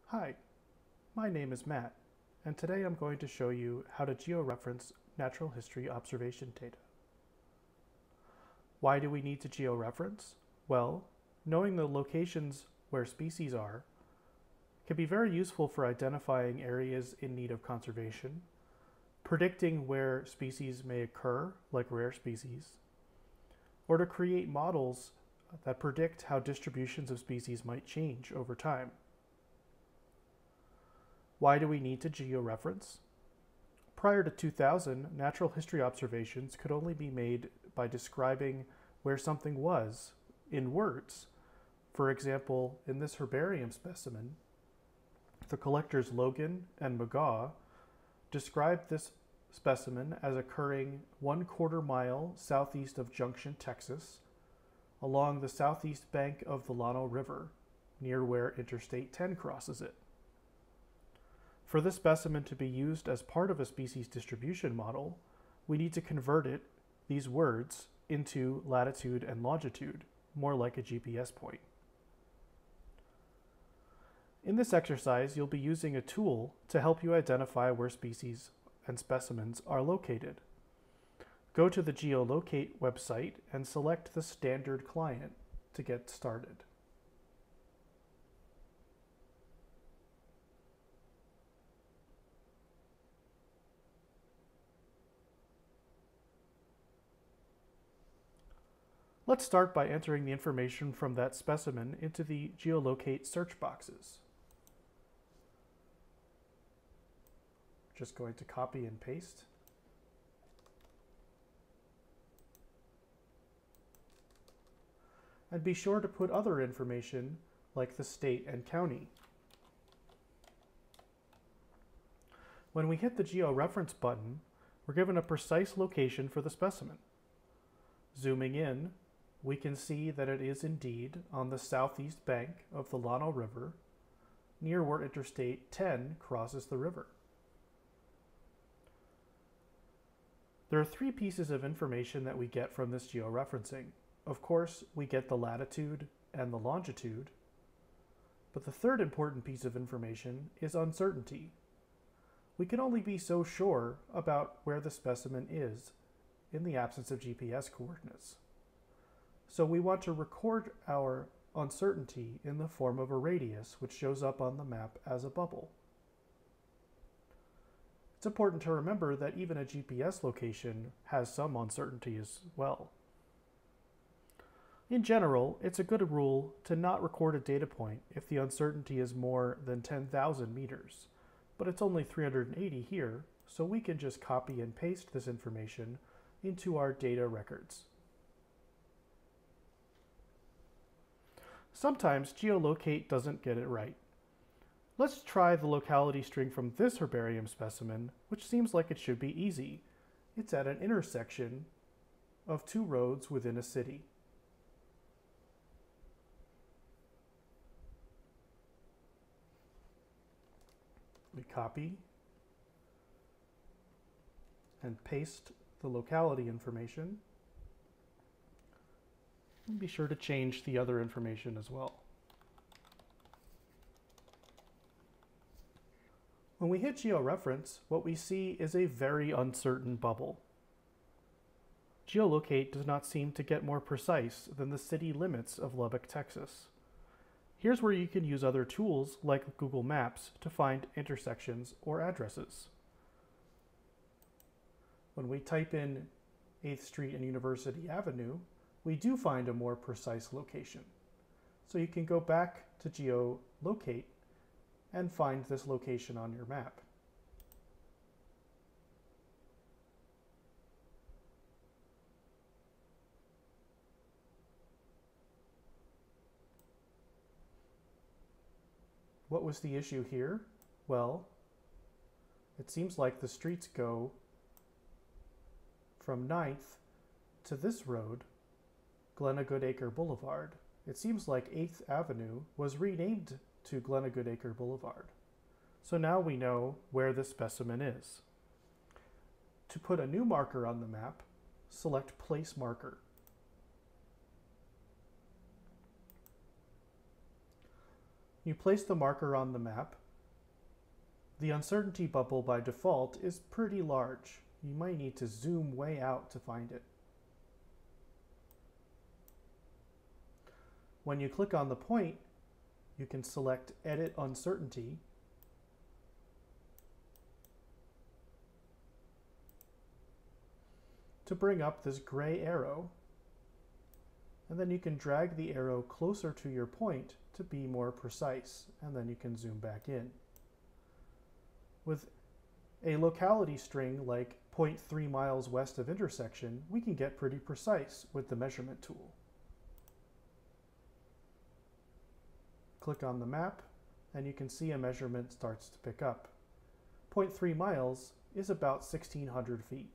Hi, my name is Matt, and today I'm going to show you how to georeference natural history observation data. Why do we need to georeference? Well, knowing the locations where species are can be very useful for identifying areas in need of conservation, predicting where species may occur, like rare species, or to create models that predict how distributions of species might change over time. Why do we need to georeference? Prior to 2000, natural history observations could only be made by describing where something was in words. For example, in this herbarium specimen, the collectors Logan and McGaw described this specimen as occurring 1/4 mile southeast of Junction, Texas, along the southeast bank of the Llano River, near where Interstate 10 crosses it. For this specimen to be used as part of a species distribution model, we need to convert these words, into latitude and longitude, more like a GPS point. In this exercise, you'll be using a tool to help you identify where species and specimens are located. Go to the Geolocate website and select the standard client to get started. Let's start by entering the information from that specimen into the Geolocate search boxes. Just going to copy and paste. And be sure to put other information like the state and county. When we hit the Georeference button, we're given a precise location for the specimen. Zooming in, we can see that it is indeed on the southeast bank of the Llano River, near where Interstate 10 crosses the river. There are 3 pieces of information that we get from this georeferencing. Of course, we get the latitude and the longitude, but the third important piece of information is uncertainty. We can only be so sure about where the specimen is in the absence of GPS coordinates. So we want to record our uncertainty in the form of a radius, which shows up on the map as a bubble. It's important to remember that even a GPS location has some uncertainty as well. In general, it's a good rule to not record a data point if the uncertainty is more than 10,000 meters, but it's only 380 here, so we can just copy and paste this information into our data records. Sometimes Geolocate doesn't get it right. Let's try the locality string from this herbarium specimen, which seems like it should be easy. It's at an intersection of 2 roads within a city. We copy and paste the locality information. And be sure to change the other information as well. When we hit georeference, what we see is a very uncertain bubble. Geolocate does not seem to get more precise than the city limits of Lubbock, Texas. Here's where you can use other tools like Google Maps to find intersections or addresses. When we type in 8th Street and University Avenue, we do find a more precise location. So you can go back to Geolocate and find this location on your map. What was the issue here? Well, it seems like the streets go from 9th to this road, Glenna-Goodacre Boulevard. It seems like 8th Avenue was renamed to Glenna-Goodacre Boulevard. So now we know where this specimen is. To put a new marker on the map, select Place Marker. You place the marker on the map. The uncertainty bubble by default is pretty large. You might need to zoom way out to find it. When you click on the point, you can select Edit Uncertainty to bring up this gray arrow, and then you can drag the arrow closer to your point to be more precise, and then you can zoom back in. With a locality string like 0.3 miles west of intersection, we can get pretty precise with the measurement tool. Click on the map, and you can see a measurement starts to pick up. 0.3 miles is about 1,600 feet.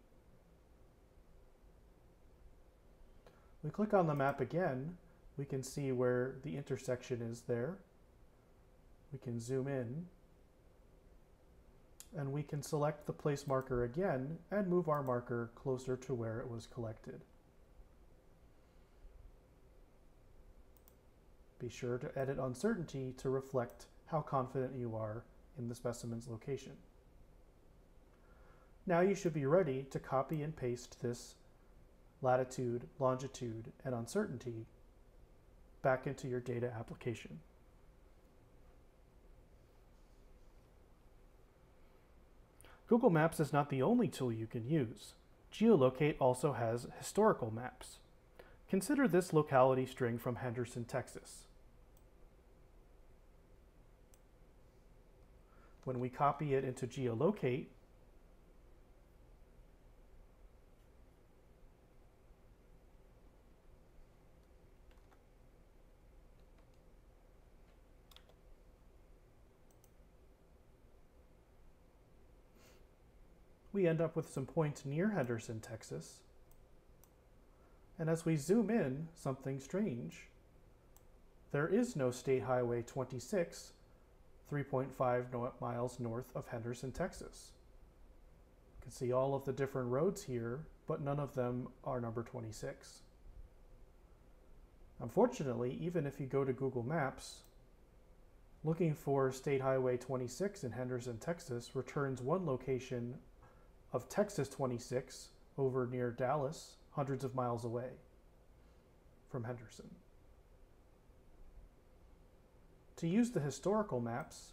We click on the map again, we can see where the intersection is there. We can zoom in, and we can select the place marker again and move our marker closer to where it was collected. Be sure to edit uncertainty to reflect how confident you are in the specimen's location. Now you should be ready to copy and paste this latitude, longitude, and uncertainty back into your data application. Google Maps is not the only tool you can use. Geolocate also has historical maps. Consider this locality string from Henderson, Texas. When we copy it into Geolocate, we end up with some points near Henderson, Texas. And as we zoom in, something strange. There is no State Highway 26, 3.5 miles north of Henderson, Texas. You can see all of the different roads here, but none of them are number 26. Unfortunately, even if you go to Google Maps, looking for State Highway 26 in Henderson, Texas returns one location of Texas 26 over near Dallas, hundreds of miles away from Henderson. To use the historical maps,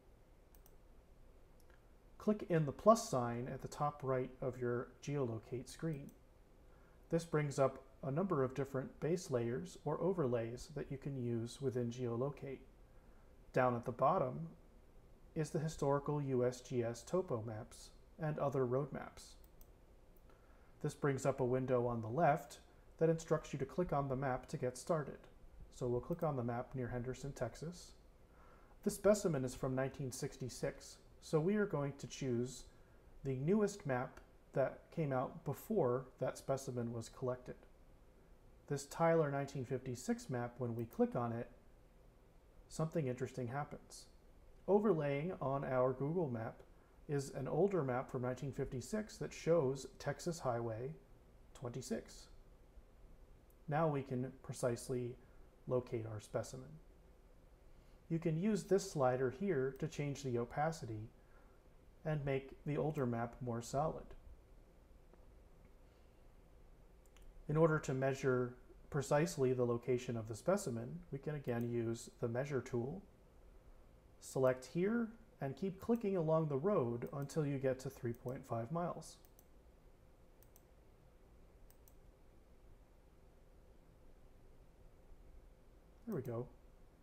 click in the plus sign at the top right of your Geolocate screen. This brings up a number of different base layers or overlays that you can use within Geolocate. Down at the bottom is the historical USGS topo maps and other road maps. This brings up a window on the left that instructs you to click on the map to get started. So we'll click on the map near Henderson, Texas. This specimen is from 1966, so we are going to choose the newest map that came out before that specimen was collected. This Tyler 1956 map, when we click on it, something interesting happens. Overlaying on our Google map is an older map from 1956 that shows Texas Highway 26. Now we can precisely locate our specimen. You can use this slider here to change the opacity and make the older map more solid. In order to measure precisely the location of the specimen, we can again use the measure tool, select here, and keep clicking along the road until you get to 3.5 miles. There we go.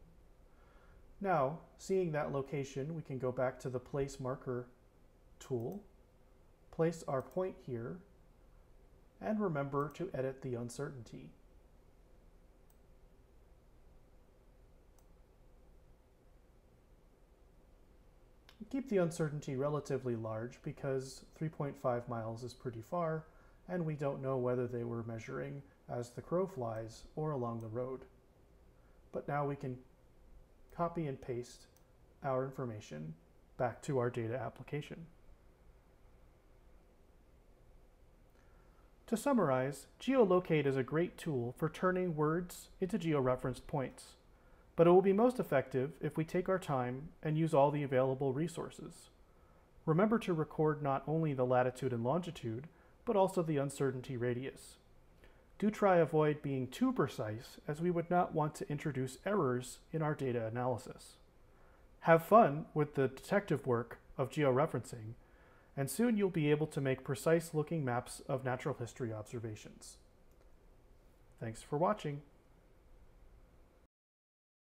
Now, seeing that location, we can go back to the Place Marker tool, place our point here, and remember to edit the uncertainty. Keep the uncertainty relatively large because 3.5 miles is pretty far, and we don't know whether they were measuring as the crow flies or along the road. But now we can copy and paste our information back to our data application. To summarize, Geolocate is a great tool for turning words into georeferenced points. but it will be most effective if we take our time and use all the available resources. Remember to record not only the latitude and longitude, but also the uncertainty radius. Do try avoid being too precise, as we would not want to introduce errors in our data analysis. Have fun with the detective work of georeferencing, and soon you'll be able to make precise-looking maps of natural history observations. Thanks for watching.